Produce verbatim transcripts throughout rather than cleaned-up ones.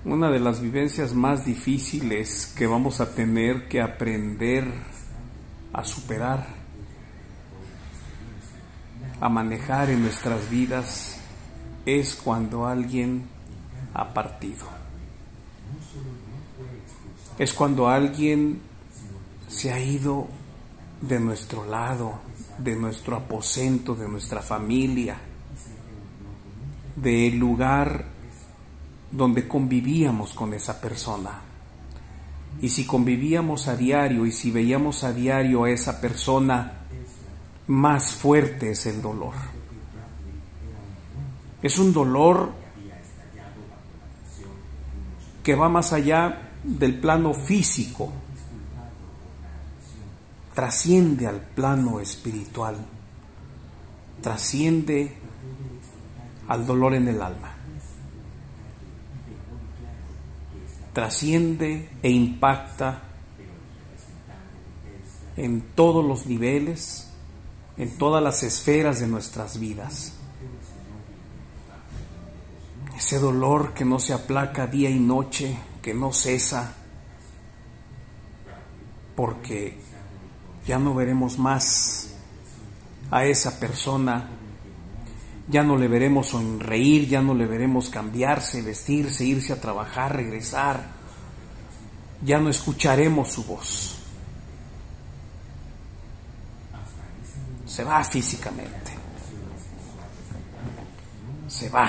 Una de las vivencias más difíciles que vamos a tener que aprender a superar, a manejar en nuestras vidas, es cuando alguien ha partido. Es cuando alguien se ha ido de nuestro lado, de nuestro aposento, de nuestra familia, del lugar donde convivíamos con esa persona. Y si convivíamos a diario y si veíamos a diario a esa persona, más fuerte es el dolor. Es un dolor que va más allá del plano físico, trasciende al plano espiritual, trasciende al dolor en el alma, trasciende e impacta en todos los niveles, en todas las esferas de nuestras vidas. Ese dolor que no se aplaca día y noche, que no cesa, porque ya no veremos más a esa persona, ya no le veremos sonreír, ya no le veremos cambiarse, vestirse, irse a trabajar, regresar, ya no escucharemos su voz. Se va físicamente, se va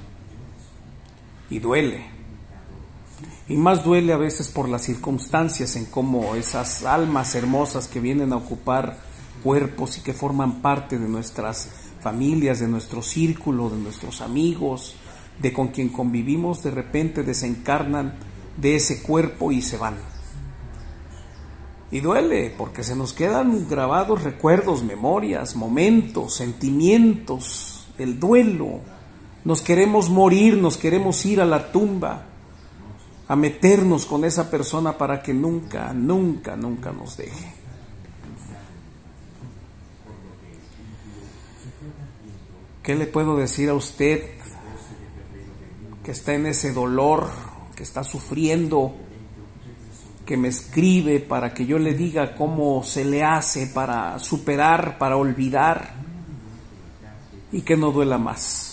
y duele. Y más duele a veces por las circunstancias en cómo esas almas hermosas que vienen a ocupar cuerpos y que forman parte de nuestras familias, de nuestro círculo, de nuestros amigos, de con quien convivimos, de repente desencarnan de ese cuerpo y se van. Y duele porque se nos quedan grabados recuerdos, memorias, momentos, sentimientos, el duelo. Nos queremos morir, nos queremos ir a la tumba, a meternos con esa persona para que nunca, nunca, nunca nos deje. ¿Qué le puedo decir a usted que está en ese dolor, que está sufriendo, que me escribe para que yo le diga cómo se le hace para superar, para olvidar y que no duela más?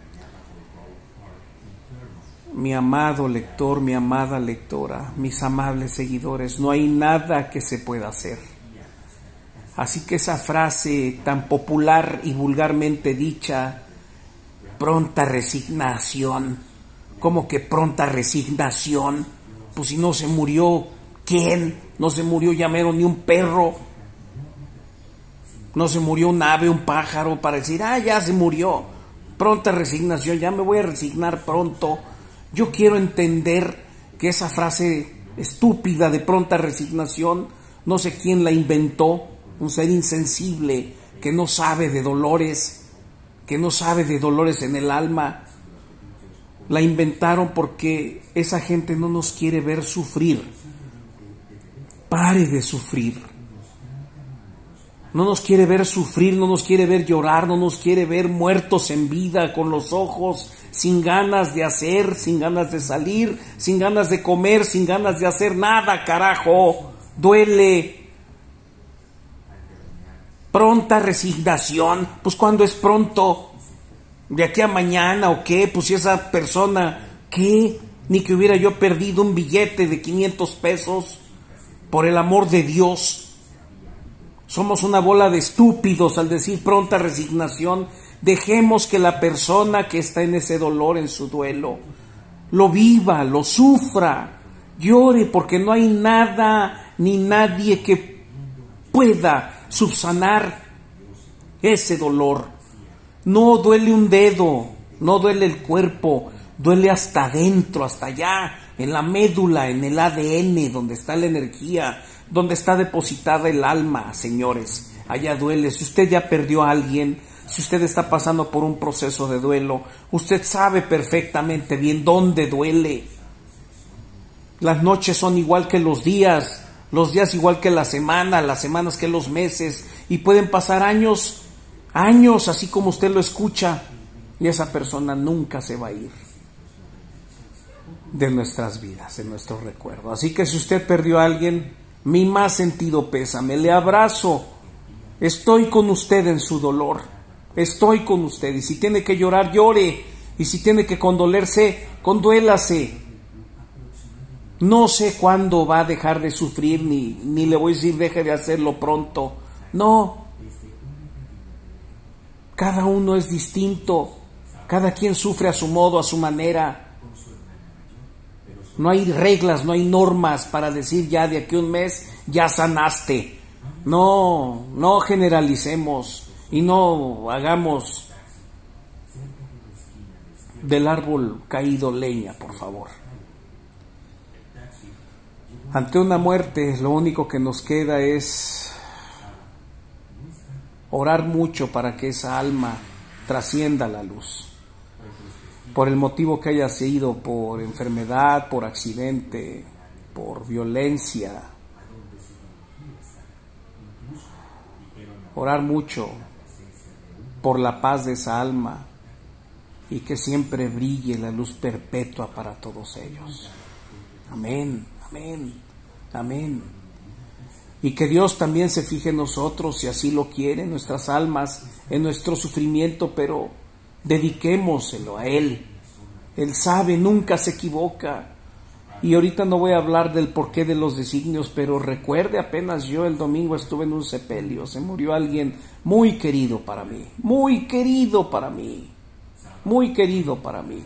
Mi amado lector, mi amada lectora, mis amables seguidores, no hay nada que se pueda hacer. Así que esa frase tan popular y vulgarmente dicha, pronta resignación, ¿cómo que pronta resignación? Pues si no se murió, ¿quién? No se murió llamero ni un perro, no se murió un ave, un pájaro para decir, ah, ya se murió, pronta resignación, ya me voy a resignar pronto. Yo quiero entender que esa frase estúpida de pronta resignación, no sé quién la inventó, un ser insensible que no sabe de dolores, que no sabe de dolores en el alma. La inventaron porque esa gente no nos quiere ver sufrir. Pare de sufrir. No nos quiere ver sufrir, no nos quiere ver llorar, no nos quiere ver muertos en vida, con los ojos sin ganas de hacer, sin ganas de salir, sin ganas de comer, sin ganas de hacer nada, carajo. Duele. Pronta resignación, pues ¿cuándo es pronto? ¿De aquí a mañana o qué? Pues si esa persona, ¿qué? Ni que hubiera yo perdido un billete de quinientos pesos, por el amor de Dios. Somos una bola de estúpidos al decir pronta resignación. Dejemos que la persona que está en ese dolor, en su duelo, lo viva, lo sufra, llore, porque no hay nada ni nadie que pueda subsanar ese dolor. No duele un dedo, no duele el cuerpo, duele hasta adentro, hasta allá, en la médula, en el A D N, donde está la energía, donde está depositada el alma, señores. Allá duele. Si usted ya perdió a alguien, si usted está pasando por un proceso de duelo, usted sabe perfectamente bien dónde duele. Las noches son igual que los días, los días igual que la semana, las semanas que los meses, y pueden pasar años, años, así como usted lo escucha, y esa persona nunca se va a ir. de nuestras vidas, de nuestro recuerdo. Así que si usted perdió a alguien, mi más sentido pésame, le abrazo, estoy con usted en su dolor, estoy con usted, y si tiene que llorar, llore, y si tiene que condolerse, conduélase. No sé cuándo va a dejar de sufrir, ni, ni le voy a decir deje de hacerlo pronto, no. Cada uno es distinto, cada quien sufre a su modo, a su manera. No hay reglas, no hay normas para decir ya de aquí a un mes ya sanaste. No, no generalicemos y no hagamos del árbol caído leña, por favor. Ante una muerte, lo único que nos queda es orar mucho para que esa alma trascienda la luz. Por el motivo que haya sido, por enfermedad, por accidente, por violencia. Orar mucho por la paz de esa alma y que siempre brille la luz perpetua para todos ellos. Amén, amén, amén. Y que Dios también se fije en nosotros, si así lo quiere, en nuestras almas, en nuestro sufrimiento, pero dediquémoselo a Él. Él sabe, nunca se equivoca. Y ahorita no voy a hablar del porqué de los designios, pero recuerde, apenas yo el domingo estuve en un sepelio, se murió alguien muy querido para mí, muy querido para mí, muy querido para mí.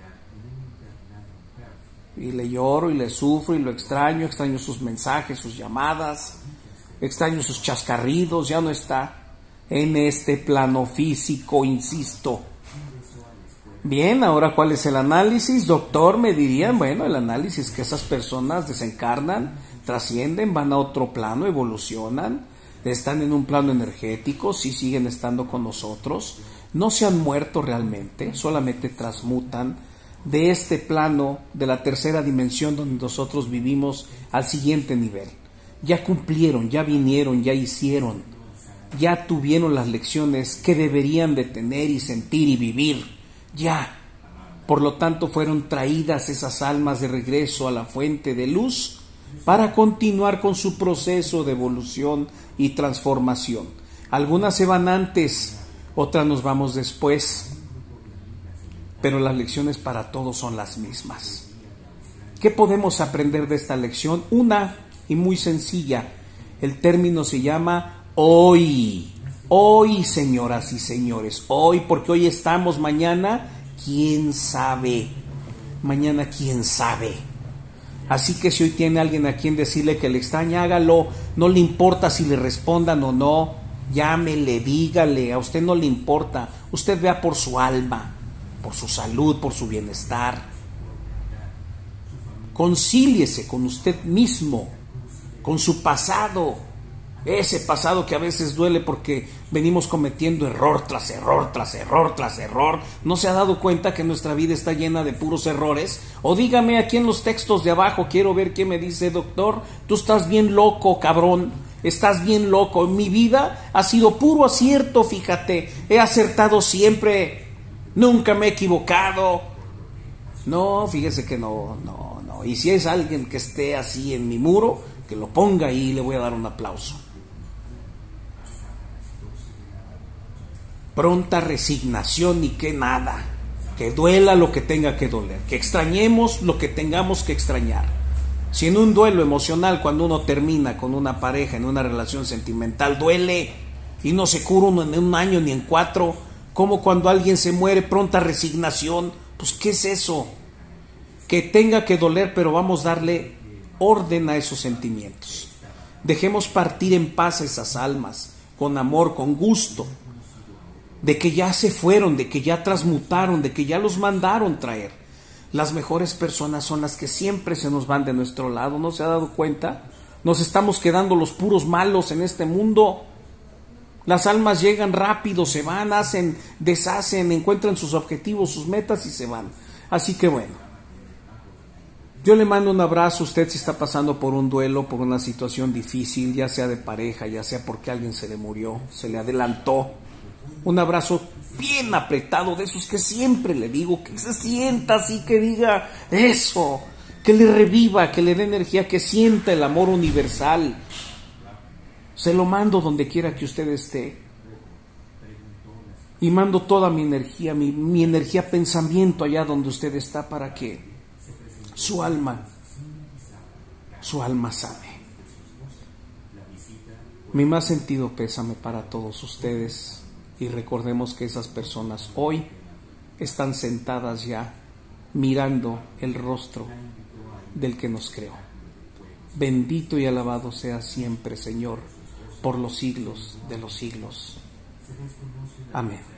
Y le lloro y le sufro y lo extraño, extraño sus mensajes, sus llamadas, extraño sus chascarridos, ya no está en este plano físico, insisto. Bien, ahora ¿cuál es el análisis? Doctor, me dirían, bueno, el análisis que esas personas desencarnan, trascienden, van a otro plano, evolucionan, están en un plano energético, sí siguen estando con nosotros, no se han muerto realmente, solamente transmutan de este plano, de la tercera dimensión donde nosotros vivimos, al siguiente nivel. Ya cumplieron, ya vinieron, ya hicieron, ya tuvieron las lecciones que deberían de tener y sentir y vivir. Ya, por lo tanto fueron traídas esas almas de regreso a la fuente de luz para continuar con su proceso de evolución y transformación. Algunas se van antes, otras nos vamos después, pero las lecciones para todos son las mismas. ¿Qué podemos aprender de esta lección? Una, y muy sencilla, el término se llama hoy. Hoy, señoras y señores, hoy, porque hoy estamos, mañana, quién sabe, mañana quién sabe. Así que si hoy tiene alguien a quien decirle que le extraña, hágalo, no le importa si le respondan o no, llámele, dígale, a usted no le importa, usted vea por su alma, por su salud, por su bienestar. Concíliese con usted mismo, con su pasado. Ese pasado que a veces duele porque venimos cometiendo error tras error, tras error, tras error. ¿No se ha dado cuenta que nuestra vida está llena de puros errores? O dígame aquí en los textos de abajo, quiero ver qué me dice, doctor, tú estás bien loco, cabrón, estás bien loco. Mi vida ha sido puro acierto, fíjate, he acertado siempre, nunca me he equivocado. No, fíjese que no, no, no. Y si es alguien que esté así en mi muro, que lo ponga ahí y le voy a dar un aplauso. Pronta resignación y que nada, que duela lo que tenga que doler, que extrañemos lo que tengamos que extrañar. Si en un duelo emocional, cuando uno termina con una pareja, en una relación sentimental, duele y no se cura uno en un año ni en cuatro, como cuando alguien se muere, pronta resignación, pues ¿qué es eso? Que tenga que doler, pero vamos a darle orden a esos sentimientos. Dejemos partir en paz a esas almas, con amor, con gusto, de que ya se fueron, de que ya transmutaron, de que ya los mandaron traer. Las mejores personas son las que siempre se nos van de nuestro lado, ¿no se ha dado cuenta? Nos estamos quedando los puros malos en este mundo. Las almas llegan rápido, se van, hacen, deshacen, encuentran sus objetivos, sus metas y se van. Así que bueno, yo le mando un abrazo a usted si está pasando por un duelo, por una situación difícil, ya sea de pareja, ya sea porque alguien se le murió, se le adelantó. Un abrazo bien apretado, de esos que siempre le digo, que se sienta así, que diga eso, que le reviva, que le dé energía, que sienta el amor universal. Se lo mando donde quiera que usted esté. Y mando toda mi energía, mi, mi energía pensamiento allá donde usted está, para que su alma, su alma sane. Mi más sentido pésame para todos ustedes, y recordemos que esas personas hoy están sentadas ya mirando el rostro del que nos creó. Bendito y alabado sea siempre, Señor, por los siglos de los siglos. Amén.